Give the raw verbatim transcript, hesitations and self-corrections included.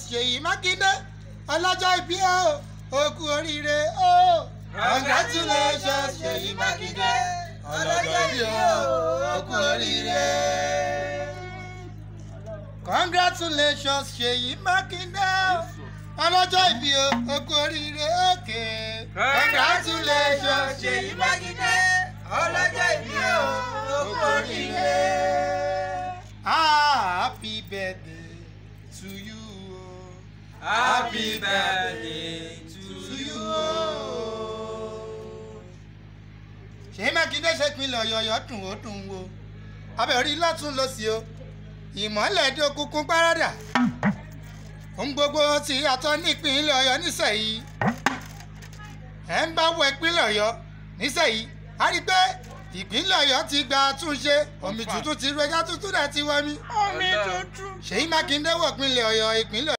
Ṣèyí Mákindé ọlọ́jọ́ ìbí o ó kú oríire o. Congratulations Ṣèyí Mákindé ọlọ́jọ́ ìbí o ó kú oríire. Congratulations Ṣèyí Mákindé ọlọ́jọ́ ìbí o ó kú oríire òkè. Congratulations Ṣèyí Mákindé ọlọ́jọ́ ìbí o ó kú oríire. Happy birthday to you. Happy birthday to you. Ṣèyí Mákindé ṣe ìpínlẹ̀ Ọ̀yọ́ dùn ó dùn wo. Abẹ́rí lọ́tún lọ sí o. Ìmọ́lẹ̀ dé òkùnkùn gbárádà. Ohun gbogbo tí àtọ́ ní ìpínlẹ̀ Ọ̀yọ́ nísẹ̀yìí. Ẹ ń bá wọ ìpínlẹ̀ Ọ̀yọ́ nísẹ̀yìí. A rí pé ìpínlẹ̀ Ọ̀yọ́ ti gba àtúnṣe. Omi tuntun ti rú ẹja tuntun náà ti wọmi. Omi tuntun. Ṣèyí Mákindé wọ ìpínlẹ̀ Ọ̀yọ́ ìpínlẹ̀